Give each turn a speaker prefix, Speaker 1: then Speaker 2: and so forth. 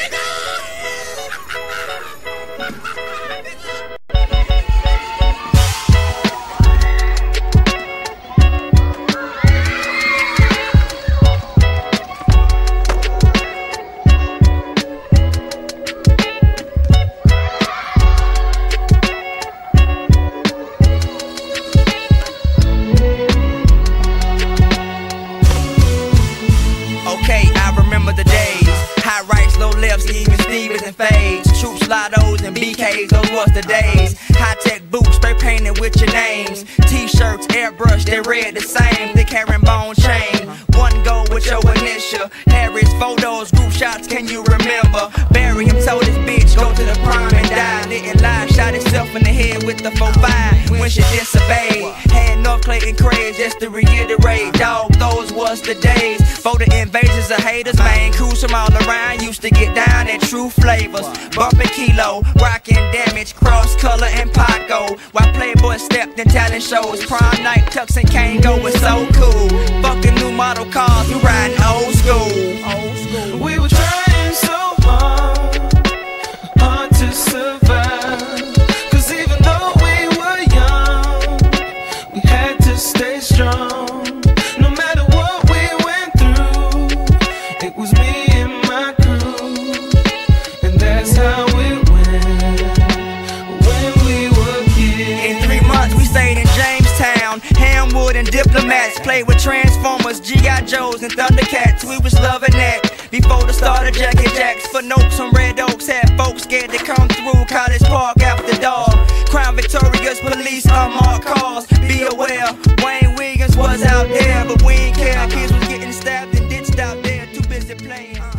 Speaker 1: Even Stevens and fades, troops, lottos and BKs, those was the days. High-tech boots, spray painted with your names. T-shirts, airbrush, they read the same. Thick herringbone chain, one goal with your initial. Harry's photos, group shots, can you remember? Bury him, told his bitch, go to the prom and die. Didn't lie, shot himself in the head with the 4-5 when she disobeyed. Had North Clayton craze, just to reiterate, dog, those was the days. For the invasions of haters, man, crews from all around used to get down at true flavors. Bumping kilo, rocking damage, cross color and Paco. While Playboy stepped in talent shows, prom night, Tux and Kango was so cool. Fucking new model cars, we riding old school.
Speaker 2: We were trying so hard to survive. Cause even though we were young, we had to stay strong. No matter what we went through, it was me and my crew. And that's how it went when we were kids.
Speaker 1: In 3 months we stayed in Jamestown, Hamwood and Diplomats. Played with Transformers, G.I. Joes and Thundercats. We was loving that. Before the start of Jackie Jacks, for notes on Red Oaks, had folks scared to come through College Park after dark. Crown Victorious, police, unmarked cars. Be aware, Wayne Wiggins was out there, but we ain't care. Kids was getting stabbed and ditched out there, too busy playing.